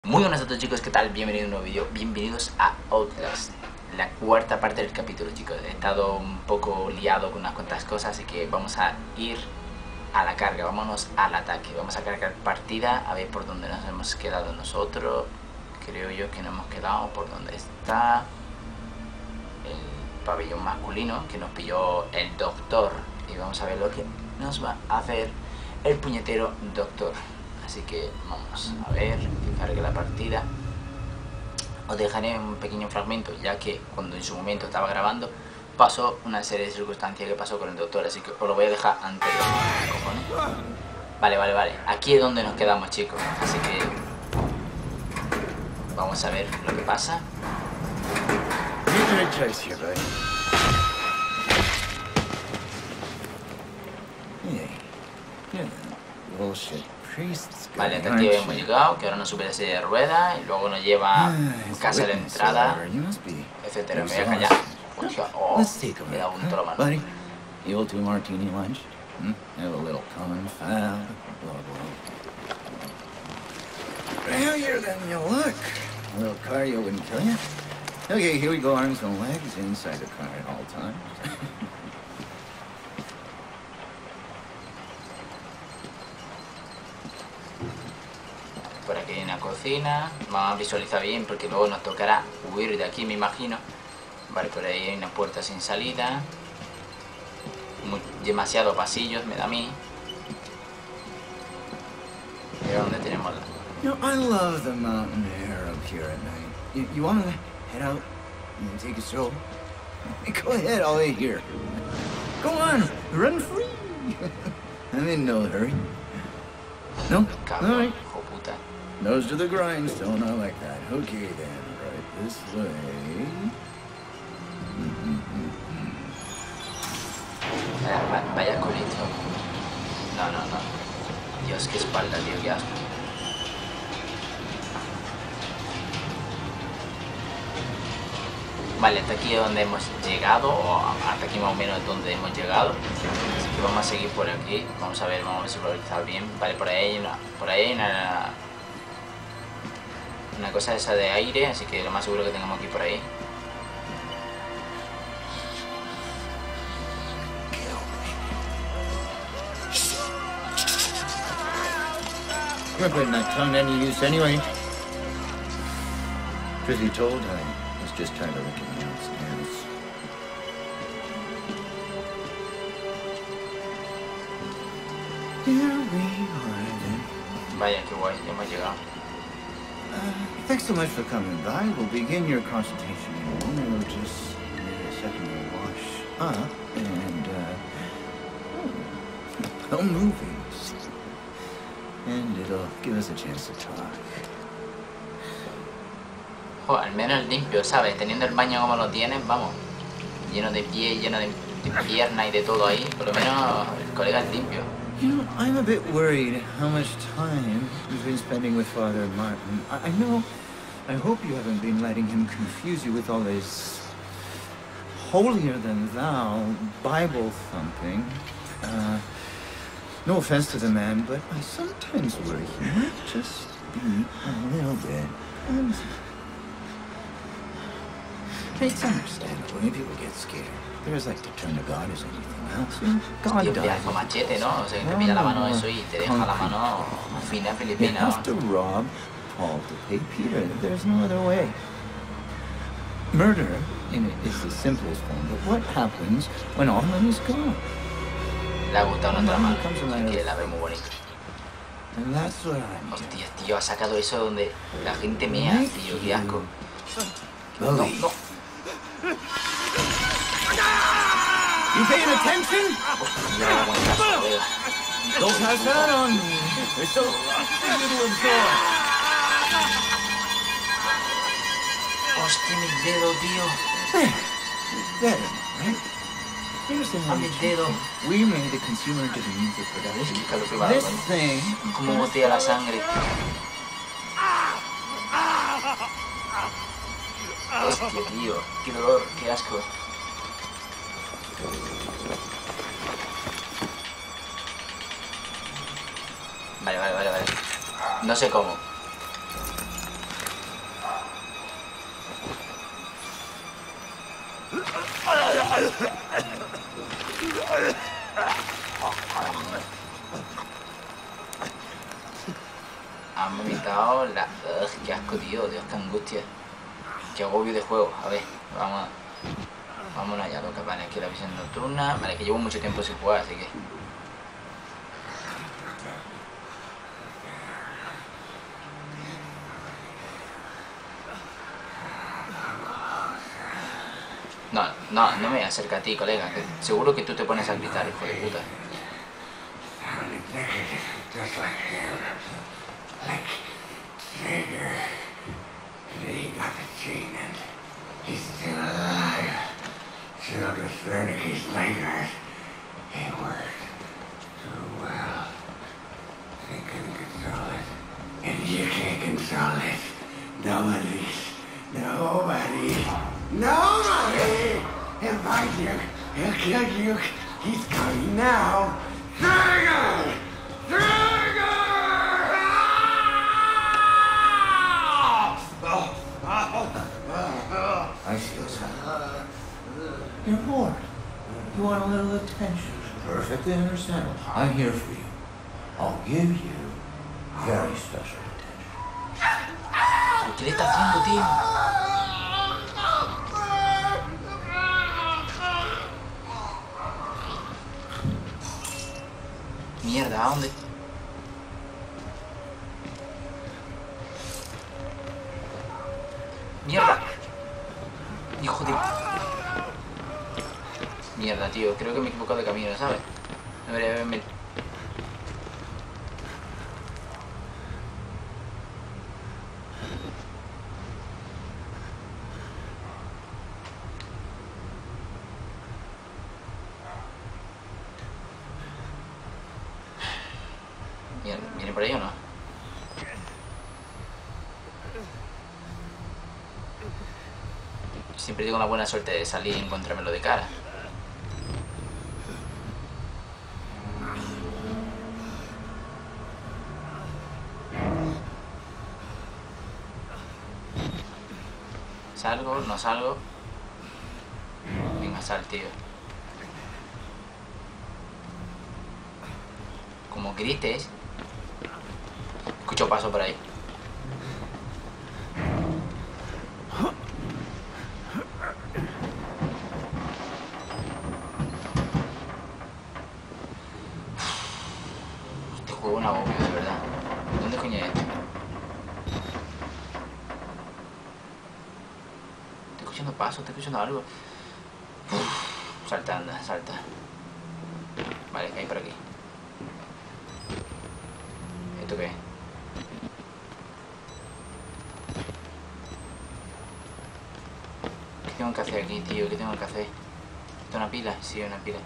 Muy buenas a todos, chicos, ¿qué tal? Bienvenidos a un nuevo vídeo, bienvenidos a Outlast, la cuarta parte del capítulo, chicos. He estado un poco liado con unas cuantas cosas, así que vamos a ir a la carga, vámonos al ataque. Vamos a cargar partida, a ver por dónde nos hemos quedado nosotros. Creo yo que nos hemos quedado por donde está el pabellón masculino, que nos pilló el doctor. Y vamos a ver lo que nos va a hacer el puñetero doctor. Así que vamos a ver que cargue la partida. Os dejaré un pequeño fragmento, ya que cuando en su momento estaba grabando pasó una serie de circunstancias que pasó con el doctor, así que os lo voy a dejar antes de cojones. Vale. Aquí es donde nos quedamos, chicos. Así que vamos a ver lo que pasa. Vale, hasta aquí hemos llegado, que ahora nos sube la silla de ruedas y luego nos lleva a casa de la entrada, etcétera. Me voy a callar. Hostia, oh, me da un toro mano. You'll do martini lunch. Have a little confound. Blah blah. Heavier than you look. A little cardio wouldn't kill you. Okay, here we go. Arms and legs inside the car at all times. Por aquí hay una cocina, vamos a visualizar bien porque luego nos tocará huir de aquí, me imagino. Vale, por ahí hay una puerta sin salida. Demasiados pasillos, me da a mí. Mira dónde tenemos la... You know, I love the mountain air up here at night. You want to head out and take a stroll? Go ahead, I'll wait here. Go on, run free. I'm in no hurry. No? Cabrón, All right. hijo puta. Nose to the grindstone, I like that. Okay then, right this way. Vaya culito. No. Dios, qué espalda, tío, qué asco. Vale, hasta aquí es donde hemos llegado, o hasta aquí más o menos es donde hemos llegado. Así que vamos a seguir por aquí. Vamos a ver si lo está bien. Vale, por ahí hay una cosa esa de aire, así que lo más seguro que tengamos aquí por ahí. You're putting that tongue any use anyway. Truth be told, I was just trying to look at you downstairs. Here we are then. Vaya, qué guay, ya hemos llegado. Thanks so much for coming by. We'll begin your consultation in a moment. We'll just need a second to wash up and, film movies. And it'll give us a chance to talk. Jo, al menos limpio, ¿sabes? Teniendo el baño como lo tienen, vamos. Lleno de pies, lleno de piernas y de todo ahí. Por lo menos el colega es limpio. You know, I'm a bit worried how much time you've been spending with Father Martin. I know, I hope you haven't been letting him confuse you with all this holier-than-thou Bible thumping. No offense to the man, but I sometimes worry he might just be a little bit clumsy. It's understandable when people get scared. They always like to turn to God as anything else. You know, God Tío, died. pedazo machete, ¿no? O sea, que te pilla la mano eso y te deja la mano fina You filipina, have ¿no? to rob Paul to pay Peter. There's no other way. Murder is the simplest form, but what happens when all money's gone? Le ha gustado nuestra mano, así que la ve muy bonita. And that's what I'm Hostia, tío, ha sacado eso donde la gente mea, tío, qué asco. believe. No. You paying attention? Hostia, no buen caso, lo veo. Don't pass that on me. They're so rough for you to absorb. Hostia, mi dedo, tío. Better, right? Here's A mi dedo. We made a consumer to the music Es que production. escalofrío, This ¿no? thing. Como botea la sangre. Hostia, tío, qué dolor, qué asco. Vale. No sé cómo. Han vomitado la... Ugh, qué asco, tío. Dios, qué angustia. Qué agobio de juego. A ver, vámonos allá, loca. Vale, aquí la visión nocturna. Vale, que llevo mucho tiempo sin jugar, así que... No me acerca a ti, colega. Que seguro que tú te pones a gritar, hijo de puta. He's still alive. Children Wernicke's nightmares. It worked so well. They couldn't control it. And you can't control it. Nobody. He'll find you. He'll kill you. He's coming now. Trigger! I feel sad. You're bored. You want a little attention. Perfectly understandable. I'm here for you. I'll give you very special attention. ¿Qué le está haciendo, tío? Mierda, ¿a dónde? ¡Mierda! ¡Hijo de... Mierda, tío. Creo que me he equivocado de camino, ¿sabes? No debería haberme... Mierda, ¿viene por ahí o no? Siempre tengo la buena suerte de salir y encontrármelo de cara. ¿Salgo? ¿No salgo? Venga, sal, tío. Como grites. Escucho paso por ahí. Este juego es un agobio, de verdad. ¿Dónde coño es esto? Estoy escuchando pasos, estoy escuchando algo. Uf, salta, anda, salta. Vale, ¿qué hay por aquí? ¿Esto qué es? ¿Qué tengo que hacer aquí, tío? ¿Qué tengo que hacer? ¿Esto es una pila? Sí, una pila.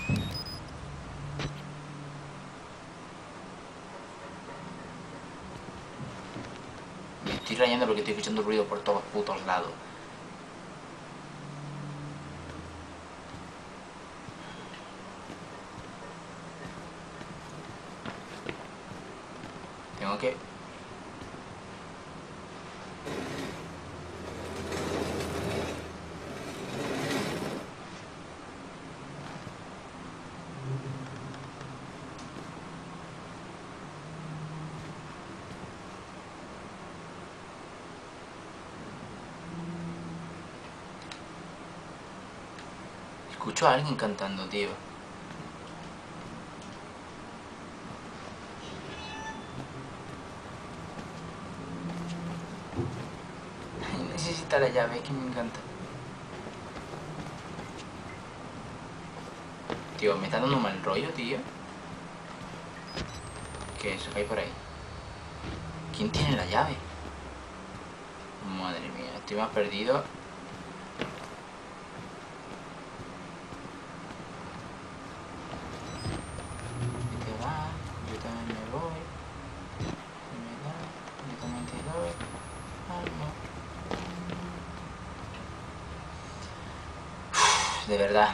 Me estoy rayando porque estoy escuchando ruido por todos putos lados. Tengo que... Escucho a alguien cantando, tío. Necesita la llave, que me encanta. Tío, me está dando un mal rollo, tío. ¿Qué es eso que hay por ahí? ¿Quién tiene la llave? Madre mía, estoy más perdido. De verdad.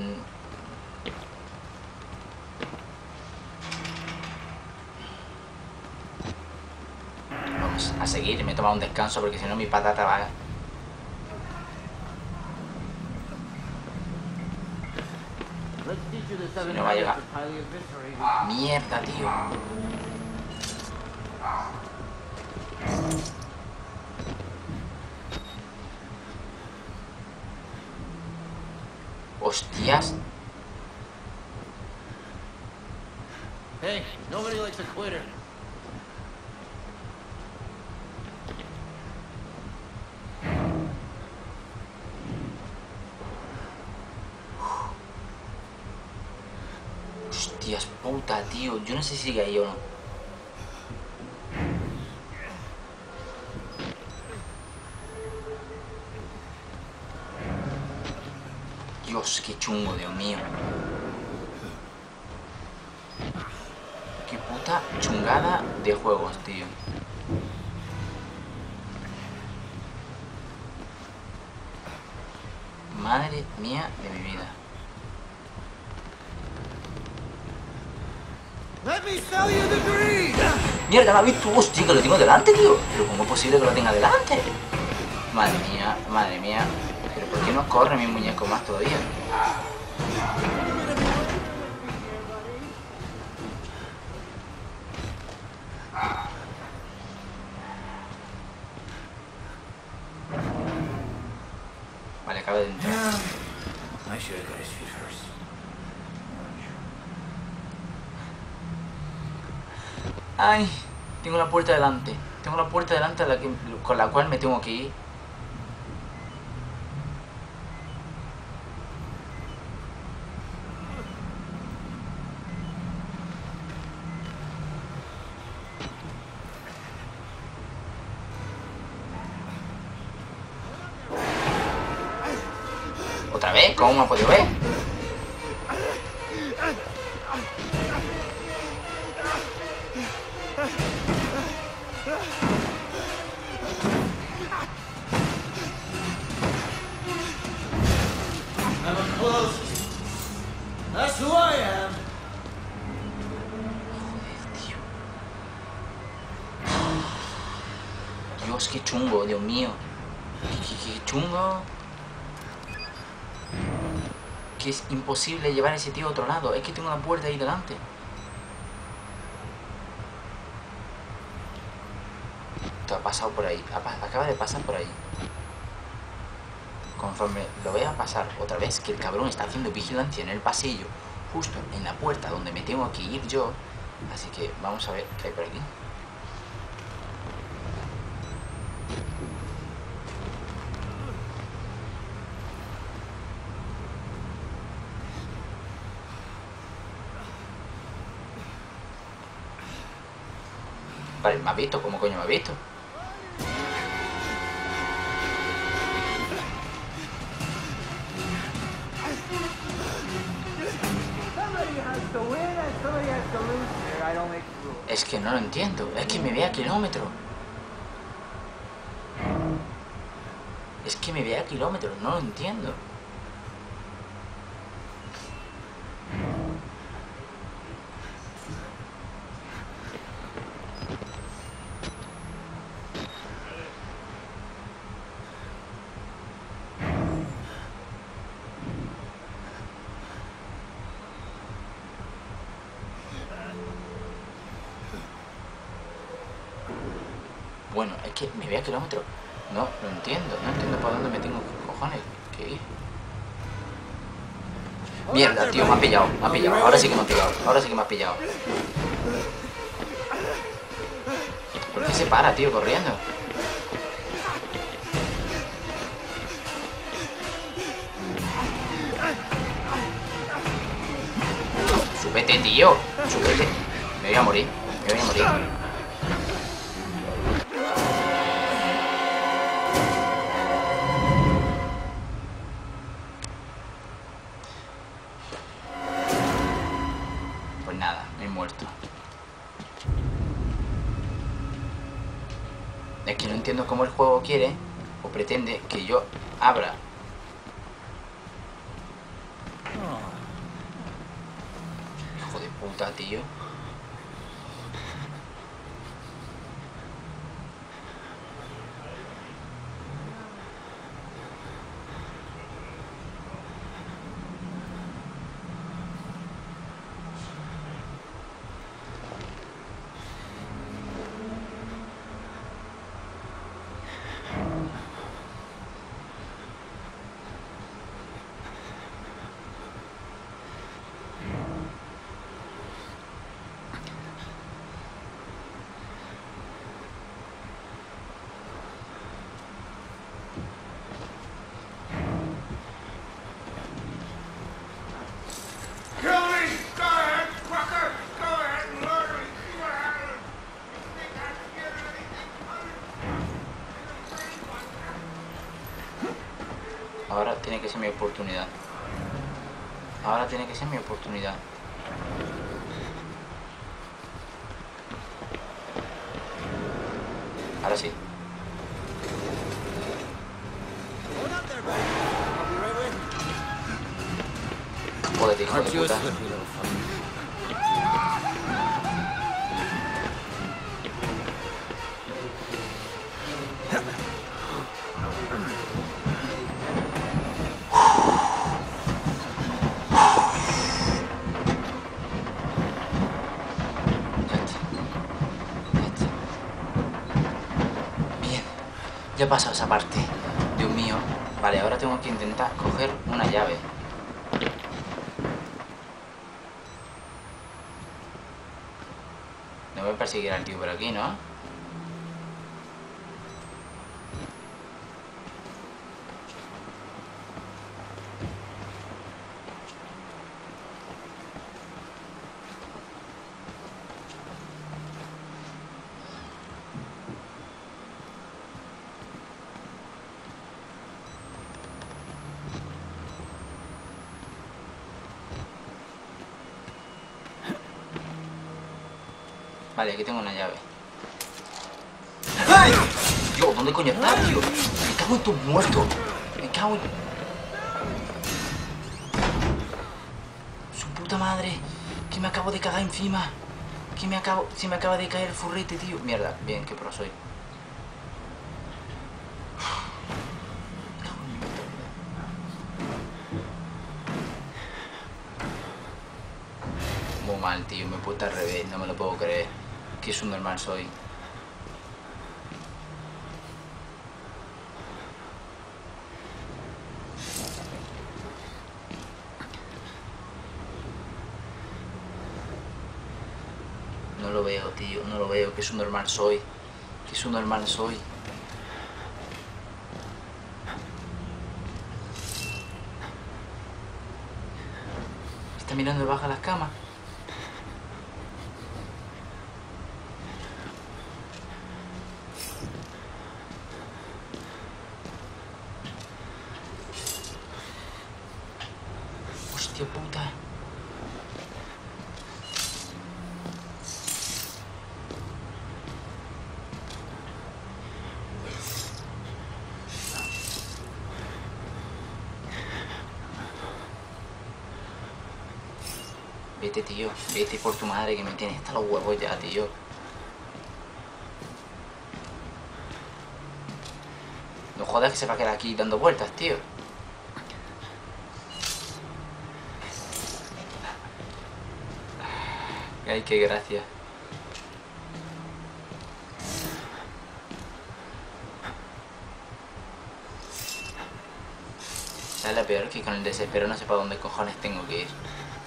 Vamos a seguir. Me he tomado un descanso porque si no mi patata va... Si no va a llegar. Mierda, tío. Hostias. Hey, nobody likes a quitter. Hostias puta, tío. Yo no sé si sigue ahí o no. Dios, qué chungo, Dios mío. Qué puta chungada de juegos, tío. Madre mía de mi vida. Let me sell you the greed. Mierda, ¿la has visto? Hostia, que lo tengo delante, tío. Pero ¿cómo es posible que lo tenga delante? Madre mía, madre mía. Pero ¿por qué no corre mi muñeco más todavía? Vale, acaba de entrar. I should have got his feet first. Ay, tengo la puerta delante. Tengo la puerta delante con la cual me tengo que ir. ¿Otra vez? ¿Cómo me ha podido ver? I'm a close. That's who I am. Dios, qué chungo, Dios mío. Qué chungo. Que es imposible llevar a ese tío a otro lado. Es que tengo una puerta ahí delante. Esto ha pasado por ahí. Acaba de pasar por ahí. Conforme lo vea pasar otra vez, que el cabrón está haciendo vigilancia en el pasillo, justo en la puerta donde me tengo que ir yo. Así que vamos a ver qué hay por aquí. Vale, ¿me has visto? ¿Cómo coño me has visto? Es que no lo entiendo. Es que me ve a kilómetros. Es que me ve a kilómetros. No lo entiendo. Bueno, es que me ve a kilómetros. No, lo entiendo. No entiendo por dónde me tengo cojones que ir. Mierda, tío, me ha pillado. Me ha pillado. Ahora sí que me ha pillado. Ahora sí que me ha pillado. ¿Por qué se para, tío, corriendo? Súbete, tío. Súbete. Me voy a morir. Me voy a morir. Pues nada, me he muerto. Es que no entiendo cómo el juego quiere o pretende que yo abra. Hijo de puta, tío. Ahora tiene que ser mi oportunidad. Ahora tiene que ser mi oportunidad. Ahora sí. Jódete, hijo de puta. Ya he pasado esa parte. Dios mío. Vale, ahora tengo que intentar coger una llave. No voy a perseguir al tío por aquí, ¿no? Vale, aquí tengo una llave. ¡Ay! Tío, ¿dónde coño está, tío? Me cago en tus muertos. Me cago en... Su puta madre. Que me acabo de cagar encima. Se me acaba de caer el furrete, tío. Mierda, bien, qué pro soy. Muy mal, tío. Me he puesto al revés. No me lo puedo creer. Que es un normal soy. No lo veo, tío. No lo veo. Que es un normal soy. Que es un normal soy. Está mirando debajo de las camas. Hostia puta. Vete, tío. Vete por tu madre que me tienes hasta los huevos ya, tío. No jodas que se va a quedar aquí dando vueltas, tío. Ay, qué gracia. ¿Sabes la peor? Que con el desespero no sé para dónde cojones tengo que ir.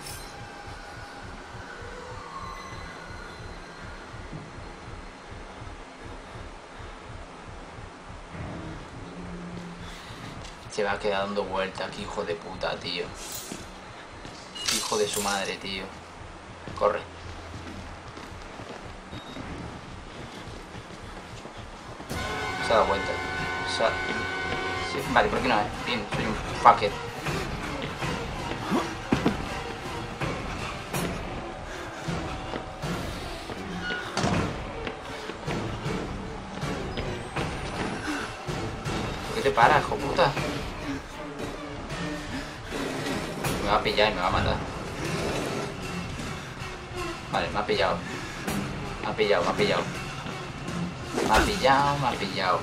Se va a quedar dando vueltas, que hijo de puta, tío. Hijo de su madre, tío. Corre. Se ha dado vuelta. Sí, vale, ¿por qué no? Bien, soy un fucker. ¿Por qué te paras, hijo puta? Me va a pillar y me va a matar. Vale, me ha pillado. Me ha pillado, me ha pillado. Me ha pillado, me ha pillado.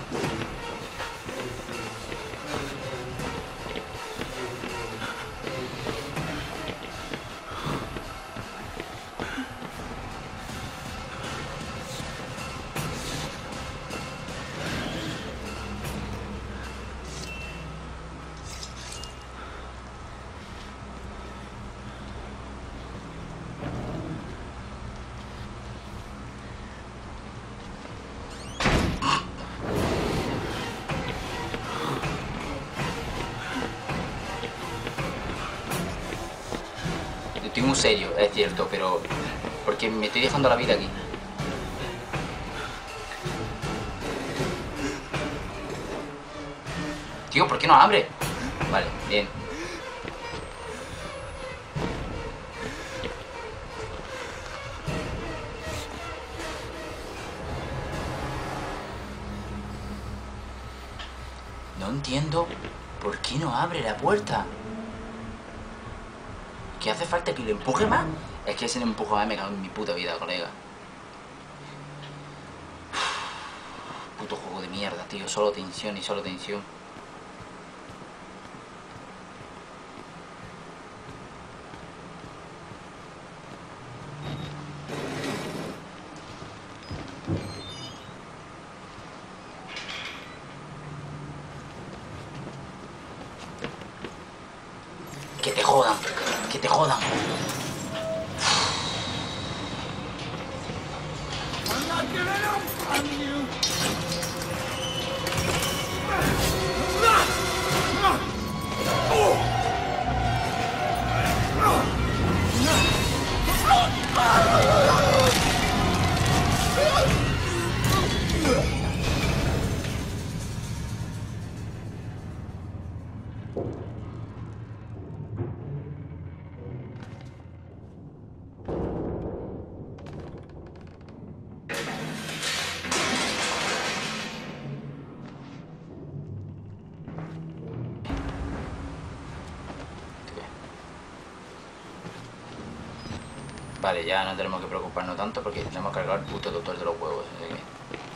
Estoy muy serio, es cierto, pero... porque me estoy dejando la vida aquí. Tío, ¿por qué no abre? Vale, bien. No entiendo por qué no abre la puerta. ¿Qué hace falta que le empuje más? Es que si le empujo más me cago en mi puta vida, colega. Puto juego de mierda, tío. Solo tensión y solo tensión. Que te jodan, que te jodan. I'm not giving up on you. Vale, ya no tenemos que preocuparnos tanto porque tenemos que cargar el puto doctor de los huevos. Así que...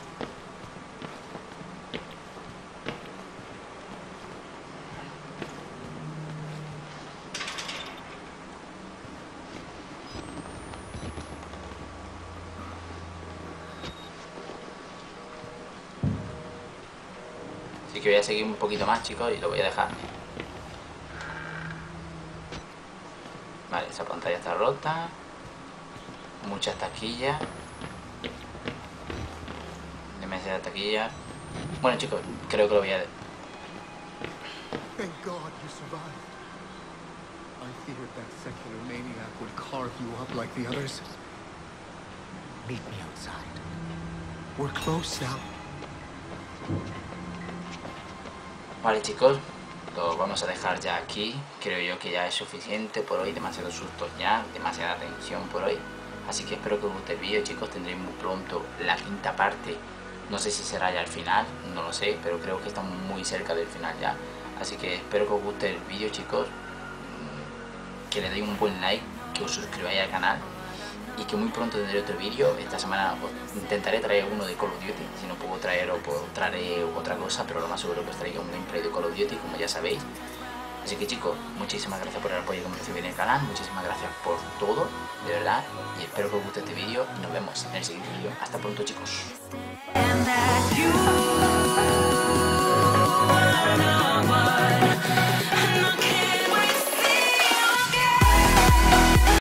Así que voy a seguir un poquito más, chicos, y lo voy a dejar. Vale, esa pantalla está rota. Muchas taquillas. Demasiada taquilla. Bueno, chicos, creo que lo voy a... Thank God you survived. I feared that secular maniac would carve you up like the others. Meet me outside. We're close now. Vale, chicos, lo vamos a dejar ya aquí. Creo yo que ya es suficiente por hoy. Demasiados sustos ya, demasiada tensión por hoy. Así que espero que os guste el vídeo, chicos. Tendréis muy pronto la quinta parte. No sé si será ya el final, no lo sé, pero creo que estamos muy cerca del final ya. Así que espero que os guste el vídeo, chicos. Que le deis un buen like, que os suscribáis al canal. Y que muy pronto tendré otro vídeo. Esta semana intentaré traer uno de Call of Duty. Si no puedo traer, traeré otra cosa, pero lo más seguro que os traiga un gameplay de Call of Duty, como ya sabéis. Así que, chicos, muchísimas gracias por el apoyo que me recibí en el canal. Muchísimas gracias por todo, de verdad. Y espero que os guste este vídeo. Y nos vemos en el siguiente vídeo. Hasta pronto, chicos.